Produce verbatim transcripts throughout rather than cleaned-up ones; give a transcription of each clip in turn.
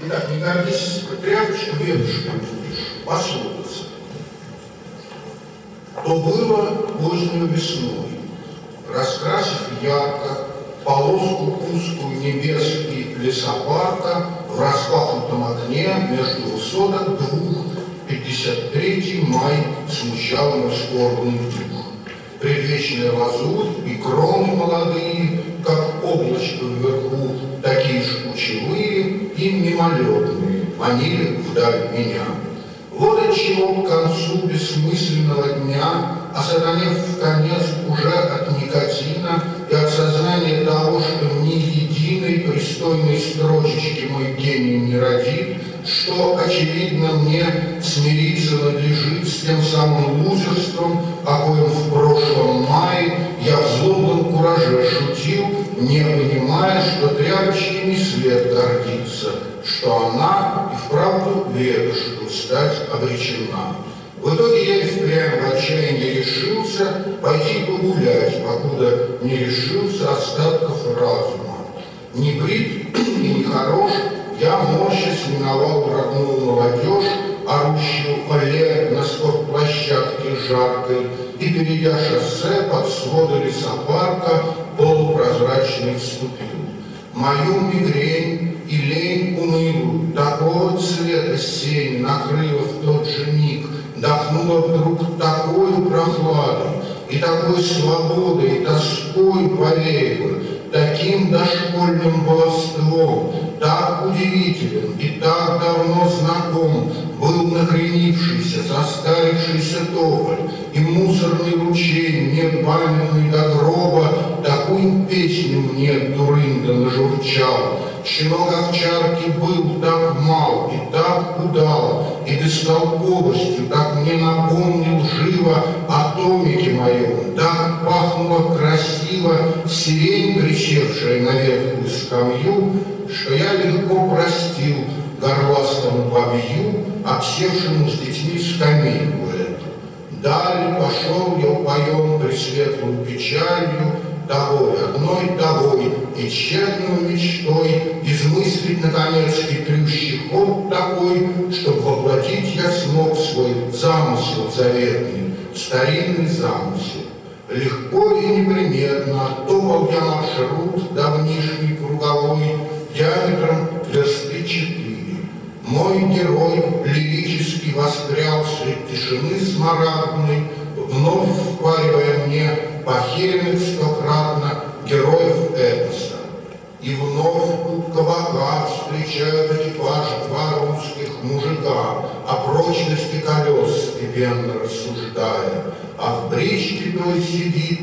Итак, не гордись, тряпочка, ведушкой будешь, послушаться. То было позднюю весной, раскрасив ярко полоску узкую небесный лесопарка в распахнутом окне между высоток двух, пятьдесят третий май смущал мой скорбный дух. Предвечная лазурь и кроны молодые, как облачко вверху, такие ж кучевые и мимолетные, манили вдаль меня. Вот отчего к концу бессмысленного дня, осатанев в конец уже от никотина и от сознания того, что ни единой пристойной строчечки мой гений не родит, что, очевидно, мне смириться надлежит с тем самым лузерством, о коем в прошлом мае я в злобном кураже шутил, не понимая, что тряпочке не след гордиться, что она и вправду ведушку стать обречена. В итоге я и впрямь в отчаянии решился пойти погулять, покуда не решился остатков разума. Не брит и не хорош, я морщась миновал родную молодежь, орущую поле на спортплощадке жаркой, и, перейдя шоссе под своды лесопарка, полупрозрачный вступил. Мою мигрень и лень унылую, такого цвета сень накрыла в тот же миг, дохнула вдруг такой прохладой и такой свободой и тоской повеяла, таким дошкольным баловством, так удивителен и так давно знаком был накренившийся, состарившийся тополь, и мусорный ручей, не памятный до гроба, такую песню мне дурында нажурчал. Щенок овчарки был так мал и так удал, и бестолковостью так мне напомнил живо о томике моем, так пахнула красиво сирень, присевшая на ветхую скамью, что я легко простил горластому бабью, обсевшему с детьми скамейку эту. Далее пошел я упоен пресветлую печалью, тобой, одной тобой, и тщетную мечтой измыслить, наконец, хитрющий ход такой, чтоб воплотить я смог свой замысел заветный, старинный замысел. Легко и неприметно оттопал я маршрут давнишний круговой, диаметром версты четыре. Мой герой лирически воспрял средь тишины смарагдной, вновь впаривая мне похеренных стократно героев эпоса. И вновь у кабака встречают экипаж два русских мужика, о прочности колес степенно рассуждая, а в бричке той сидит,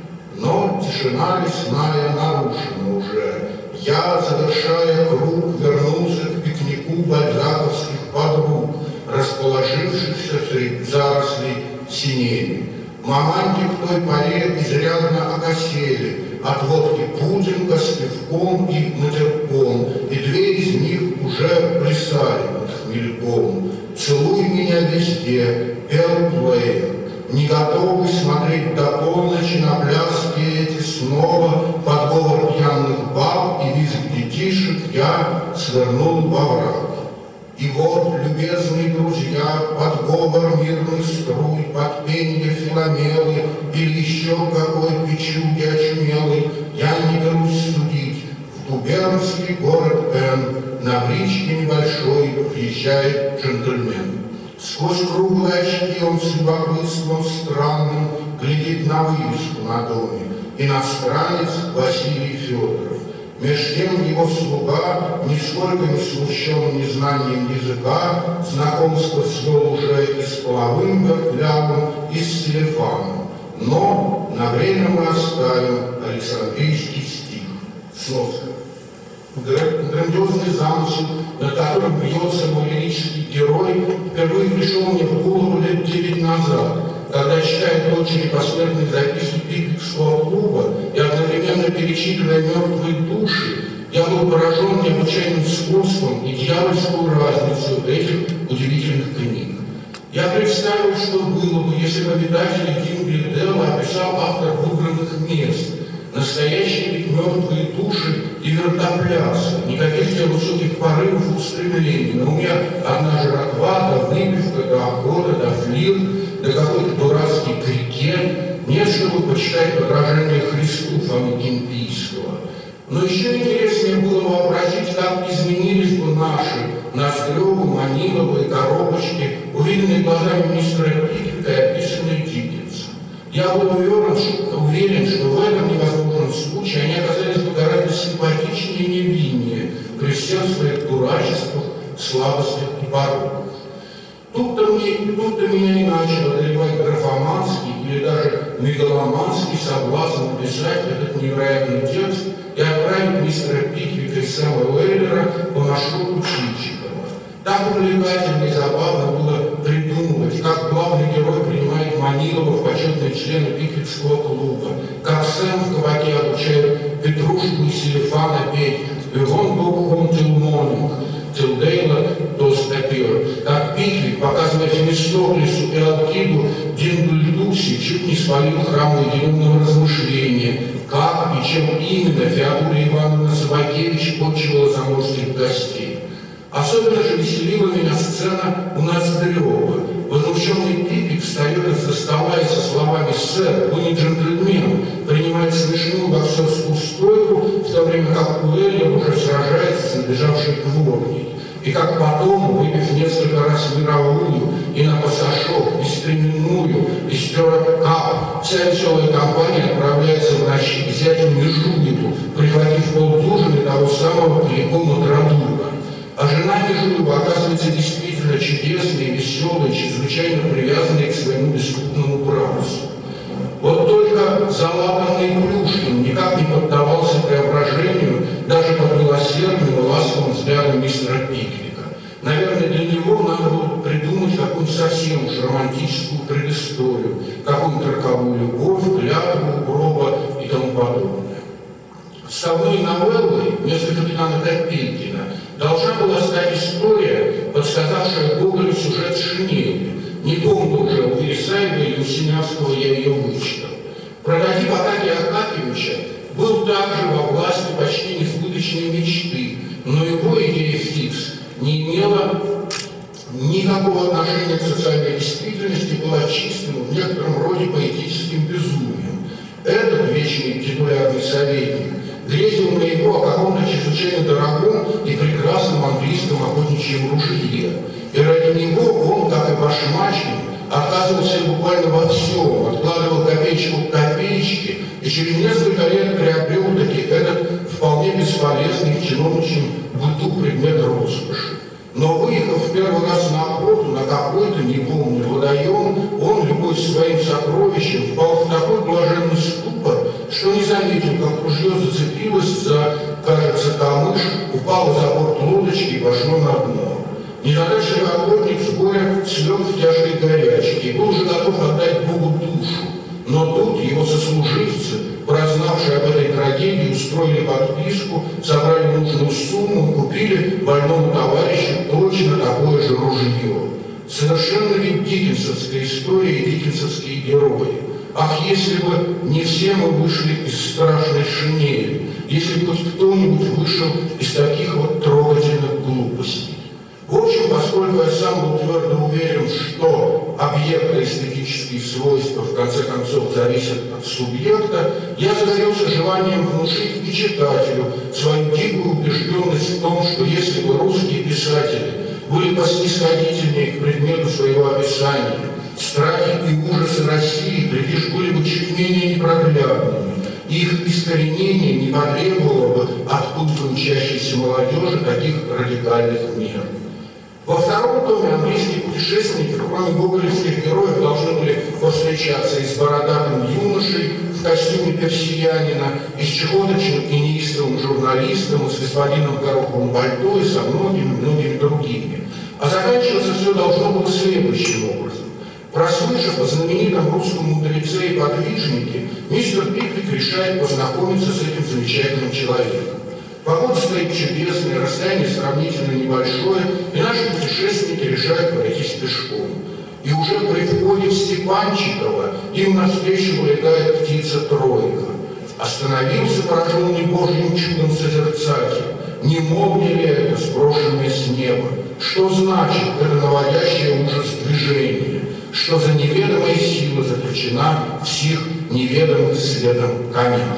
но тишина лесная нарушена уже. Я, завершая круг, вернулся к пикнику бальзаковских подруг, расположившихся среди зарослей синеми. Маманьки в той поре изрядно окосели от водки пудинга с пивком и матерком, и две из них уже плясали над хмельком. «Целуй меня везде», пел плеер, не готовый смотреть до полночи на пляски эти снова, под говор пьяных баб и визг детишек я свернул во враг. И вот, любезные друзья, под говор мирных струй, под пенье филомелы или еще какой печуги очумелый, я не берусь судить. В губернский город Н на бричке небольшой въезжает джентльмен. Сквозь круглые очки он с любопытством странным глядит на вывеску на доме. Иностранец Василий Федоров. Меж тем его слуга, нисколько не смущен незнанием языка, знакомство свел уже и с половым вертлявым, и с телефоном. Но на время мы оставим Александрийский стих. Сноска. Грандиозный замысел, над которым бьется мой лирический герой, впервые пришел мне в голову лет девять назад, когда, читая дочери посмертных записки Пиквикского клуба и одновременно перечитывая «Мертвые души», я был поражен необычайным сходством и дьявольскую разницу этих удивительных книг. Я представил, что было бы, если бы обитателей Кингли-Делла описал автор выбранных мест, Настоящие ведь мертвые души и вертоплясы, никаких тебе высоких порывов и устремлений. Но у меня одна жратва, да выпивка, да охота, да флирт, да какой-то дурацкий крикет. Нет, чтобы почитать подражание Христу Фомы Кимпийского. Но еще интереснее было вообразить, как изменились бы наши Ноздревы, Маниловы и коробочки, увиденные глазами мистера Пиквика и описанные Диккенсом. Я был уверен, что, уверен, что в этом невозможном случае они оказались бы гораздо симпатичнее и невиннее при всех своих дурачествах, слабостях и пороках. Тут-то, мне, тут-то меня и начал одолевать графоманский или даже мегаломанский соблазн написать этот невероятный текст и отправить мистера Пиквика и Сэма Уэйлера по маршруту Чичикова. Так увлекательно и забавно было придумывать, как главный герой принимает Манилова в почетные члены Пиквикского клуба, как Сэм в кабаке обучает Петрушку и Селифана петь «We won't go home till morning, till daylight does appear», как Пиквик, показывая Фемистоклесу и Алкиду Дингульдукси, чуть не спалил храм уединенного размышления, как и чем именно Феодора Ивановна Собакевич почивала заморских гостей. Особенно же веселила меня сцена у Ноздрева. Возмущенный Пиквик встает из-за стола и со словами «Сэр, вы не джентльмен», принимает смешную боксерскую стойку, в то время как Уэллер уже сражается с набежавшей дворней. И как потом, выпив несколько раз мировую и на пасашок, и стременную, и стерокап, вся веселая компания отправляется в ночи к зятю Межуеву, прихватив полдюжины того самого Кликома Традура. А жена Межуева оказывается действительно чудесной, веселой, чрезвычайно привязанной к своему беспутному братцу. Вот только залатанный Плюшкин никак не поддавался преображению даже под милосердным и ласковым взглядом мистера Пиквика. Наверное, для него надо было придумать какую-нибудь совсем уж романтическую предысторию, какую-нибудь роковую любовь, клятву, гроба и тому подобное. Вставной новеллой вместо капитана Копейкина должна была стать история, подсказавшая Гоголю сюжет Шинели. Не помню уже, у Вересаева или у Синявского я ее вычитал. Прототип Акакия Акакевича был также во власти почти несбыточной мечты, но его идея фикс не имела никакого отношения к социальной действительности, была чистым, в некотором роде поэтическим безумием. Этот вечный титулярный советник грезил на его о каком-то чрезвычайно дорогом и прекрасном английском охотничьем ружье. И ради него он, как и Башмачкин, оказывался буквально во всем, откладывал копеечку к копеечке и через несколько лет приобрел таки этот вполне бесполезный в чиновничьем быту предмет роскоши. Но выехав в первый раз на охоту на какой-то, не помню, водоем, он, любуясь своим сокровищем, впал в такой блаженный ступор, что не заметил, как ружье зацепилось за, кажется, камыш, упало за борт лодочки и пошло на дно. Незадачливый охотник с горя слег в тяжкой горячке и был уже готов отдать Богу душу. Но тут его сослуживцы, прознавшие об этой трагедии, устроили подписку, собрали нужную сумму и купили больному товарищу точно такое же ружье. Совершенно ведь диккенсовская история и диккенсовские герои. Ах, если бы не все мы вышли из страшной Шинели, если бы хоть кто-нибудь вышел из таких вот трогательных глупостей. В общем, поскольку я сам был твердо уверен, что объектно-эстетические свойства в конце концов зависят от субъекта, я загорелся желанием внушить и читателю свою дикую убежденность в том, что если бы русские писатели были поснисходительнее к предмету своего описания, страхи и ужасы России, глядишь, были бы чуть менее непроглядными, и их искоренение не потребовало бы от пылко учащейся молодежи таких радикальных мер. Во втором томе английские путешественники, кроме гоголевских героев, должны были повстречаться и с бородатым юношей в костюме персиянина, и с чехоточным и неистовым журналистом, и с господином Гороховым пальто, и со многими-многими другими. А заканчиваться все должно было следующим образом. Прослышав о знаменитом русском мудреце и подвижнике, мистер Пиквик решает познакомиться с этим замечательным человеком. Погода стоит чудесная, расстояние сравнительно небольшое, и наши путешественники решают пройтись пешком. И уже при входе в Степанчиково им навстречу вылетает птица Тройка. Остановился, пораженный Божьим чудом созерцатель. Не мог ли это, сброшенное с неба? Что значит это наводящее ужас движение? Что за неведомая сила заключена в сих неведомых следом конях?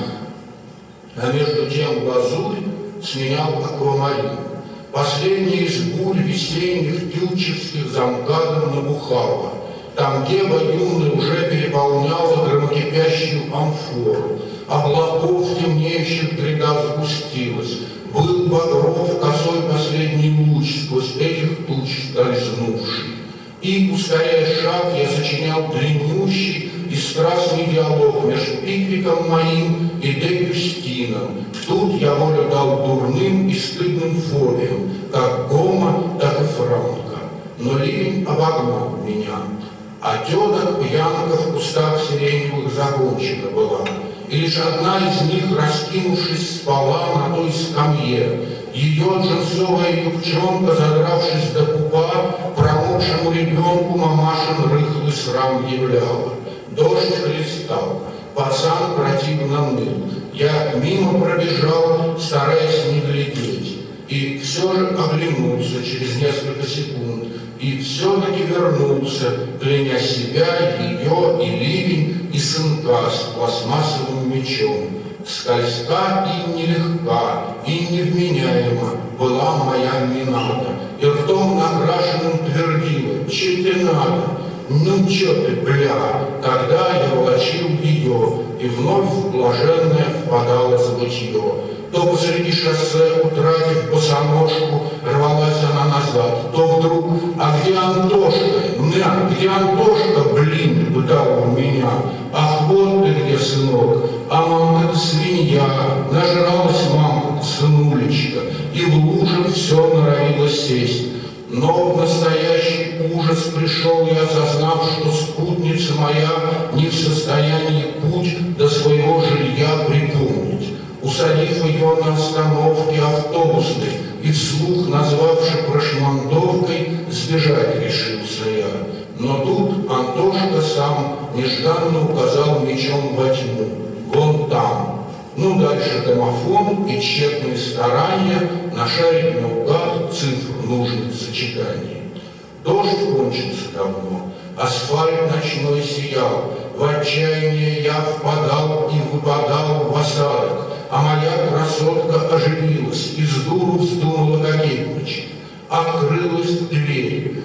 А между тем лазурь сменял аквамарин. Последняя из бурь весенних тютчевских за МКАДом набухала. Там дева юная уже переполняла громокипящую амфору. Облаков темнеющих гряда сгустилась. Был багров косой последний луч сквозь этих туч скользнувший. И, ускоряя шаг, я сочинял длиннющий и страстный диалог между Пиквиком моим и де Кюстином. Тут я волю дал дурным и стыдным фобиям, как Гома, так и Франка. Но ливень обогнал меня, а теток пьянка в кустах сиреневых закончена была. И лишь одна из них, раскинувшись, спала на той скамье. Ее джинсовая юбчонка, задравшись до пупа, промокшему ребенку мамашин рыхлый срам являла. Дождь хлестал, пацан противно ныл. Я мимо пробежал, стараясь не глядеть. И все же оглянулся через несколько секунд. И все-таки вернулся, кляня себя, ее и ливень, и сынка с пластмассовым мечом. Скользка и нелегка, и невменяема была моя Минада. И ртом накрашенным твердила: че тебе надо? Ну че ты, бля? Тогда я волочил ее, и вновь блаженная впадала в забытье. То посреди шоссе, утратив босоножку, рвалась она назад, то вдруг: а где Антошка? Мя, где Антошка, блин, пытала у меня. Ах, вот ты где, сынок, а мамка-то свинья, нажралась мамка-то, сынулечка, и в луже все норовило сесть. Но в настоящий ужас пришел я, осознав, что спутница моя не в состоянии путь до своего жилья припомнить. Усадив ее на остановке автобусной и вслух назвавши прошмандовкой, сбежать решился я. Но тут Антошка сам нежданно указал мечом во тьму. Вон там. Ну, дальше домофон и тщетные старания нашарить наугад цифр нужных сочетаний. Дождь кончился давно, асфальт ночной сиял. В отчаяние я впадал и выпадал в осадок, а моя красотка оживилась и с дуру вздумала кокетничать. Открылась дверь.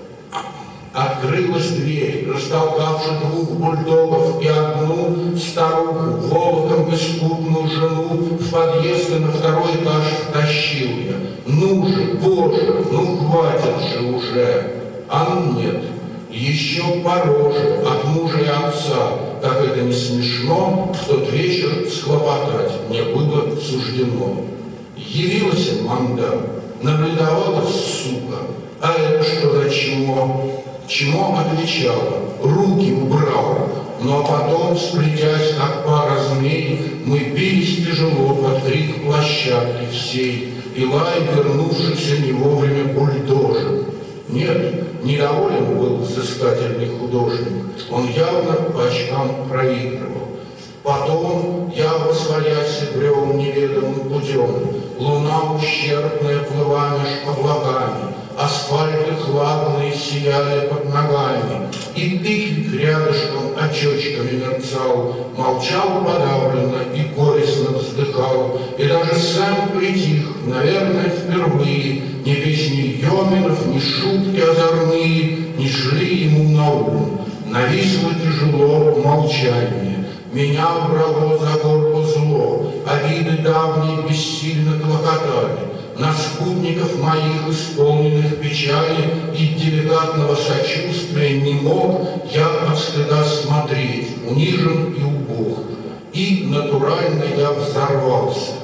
Открылась дверь, растолкавши двух бульдогов и одну старуху, волоком беспутную жену, в подъезд и на второй этаж втащил я. Ну же, Боже, ну хватит же уже. А нет, еще пороже от мужа и отца, как это не смешно, в тот вечер схлопотать мне было суждено. Явилась манда, наблюдавалась сука, а это что за чмо? Чмо отвечала, руки убрала, но потом, сплетясь, как пара змей, мы бились тяжело под крик площадки всей, и лай вернувшийся не вовремя бульдожек. Нет, недоволен был взыскательный художник, он явно по очкам проигрывал. Потом я восхвалясь брел неведомым путем, луна ущербная плыла меж облаками, асфальты хладные сияли под ногами, и Пиквик рядышком очечками мерцал, молчал подавленно и горестно вздыхал, и даже сам притих, наверное, впервые, ни песни Йоминов, ни шутки озорные не шли ему на ум. Нависло тяжело молчание. Меня брало за горло зло, обиды давние бессильно клокотали. На спутников моих, исполненных печали и деликатного сочувствия, не мог я от стыда смотреть, унижен и убог. И натурально я взорвался.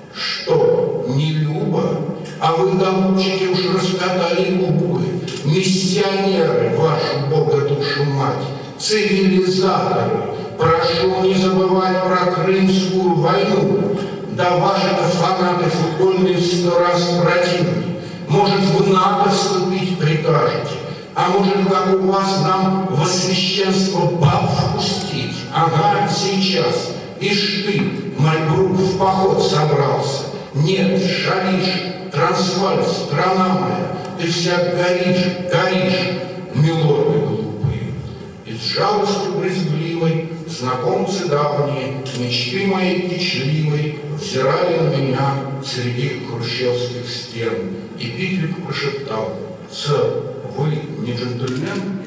Что, не любо? А вы, голубчики, уж раскатали губы. Миссионеры, вашу бога душу мать, цивилизаторы, прошу не забывать про Крымскую войну. Да ваши-то фанаты футбольные в сто раз противнее. Может, в НАТО вступить прикажете, а может, как у вас нам во священство баб впустить? Ага, сейчас. Ишь ты, Мальбрук, в поход собрался. Нет, шалишь, Трансваль, страна моя, ты вся горишь, горишь, милорды глупые. И с жалостью брезгливой знакомцы давние, мечты моей кичливой, взирали на меня среди хрущевских стен. И Пиквик прошептал: «Сэр, вы не джентльмен?»